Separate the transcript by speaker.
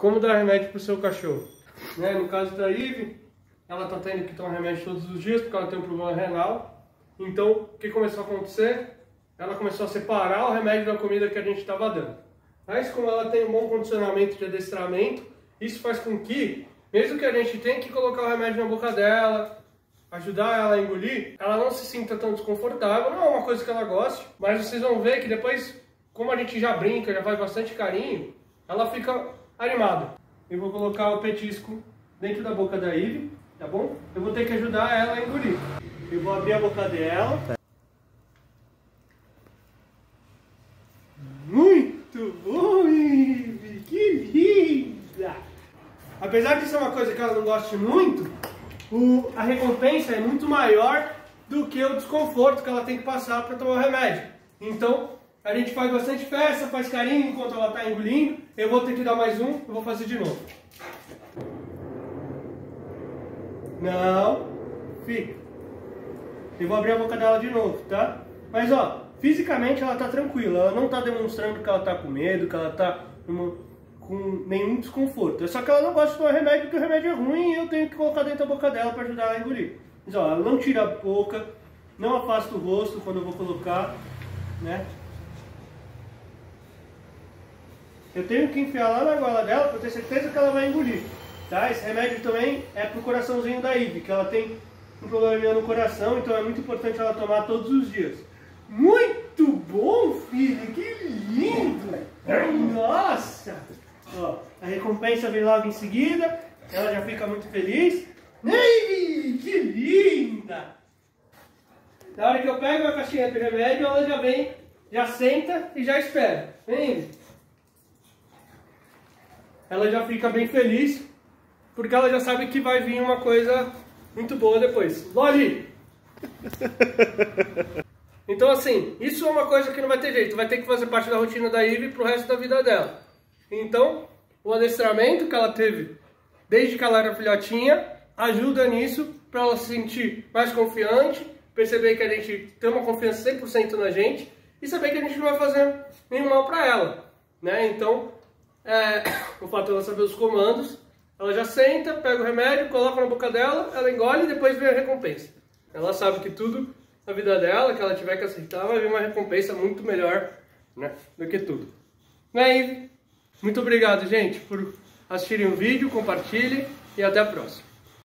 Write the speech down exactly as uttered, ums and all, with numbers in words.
Speaker 1: como dar remédio para o seu cachorro. Né? No caso da Ivy, ela está tendo que tomar remédio todos os dias porque ela tem um problema renal. Então, o que começou a acontecer? Ela começou a separar o remédio da comida que a gente estava dando. Mas como ela tem um bom condicionamento de adestramento, isso faz com que, mesmo que a gente tenha que colocar o remédio na boca dela, ajudar ela a engolir, ela não se sinta tão desconfortável. Não é uma coisa que ela goste, mas vocês vão ver que depois, como a gente já brinca, já faz bastante carinho, ela fica animada. Eu vou colocar o petisco dentro da boca da Ivy, tá bom? Eu vou ter que ajudar ela a engolir. Eu vou abrir a boca dela. Muito bom, Ivy! Que linda! Apesar de ser uma coisa que ela não goste muito, o, a recompensa é muito maior do que o desconforto que ela tem que passar para tomar o remédio. Então, a gente faz bastante festa, faz carinho enquanto ela está engolindo. Eu vou ter que dar mais um, eu vou fazer de novo. Não, fica. Eu vou abrir a boca dela de novo, tá? Mas ó, fisicamente ela tá tranquila, ela não tá demonstrando que ela tá com medo, que ela tá numa, com nenhum desconforto. É só que ela não gosta de tomar remédio porque o remédio é ruim e eu tenho que colocar dentro da boca dela para ajudar ela a engolir. Mas ó, ela não tira a boca, não afasta o rosto quando eu vou colocar, né? Eu tenho que enfiar lá na goela dela para ter certeza que ela vai engolir, tá? Esse remédio também é pro coraçãozinho da Ivy, que ela tem um problema no coração, então é muito importante ela tomar todos os dias. Muito bom, filho! Que lindo! Nossa! Ó, a recompensa vem logo em seguida, ela já fica muito feliz. Ivy, que linda! Na hora que eu pego a caixinha de remédio, ela já vem, já senta e já espera. Vem, Ivy. Ela já fica bem feliz, porque ela já sabe que vai vir uma coisa muito boa depois. Loli! Então assim, isso é uma coisa que não vai ter jeito, vai ter que fazer parte da rotina da Ivy pro resto da vida dela. Então, o adestramento que ela teve desde que ela era filhotinha, ajuda nisso, para ela se sentir mais confiante, perceber que a gente tem uma confiança cem por cento na gente, e saber que a gente não vai fazer nenhum mal para ela, né? Então, é, o fato de ela saber os comandos, ela já senta, pega o remédio, coloca na boca dela, ela engole e depois vem a recompensa. Ela sabe que tudo na vida dela, que ela tiver que aceitar, vai vir uma recompensa muito melhor, né, do que tudo. Né, Ivy? Muito obrigado, gente, por assistirem o vídeo, compartilhem e até a próxima.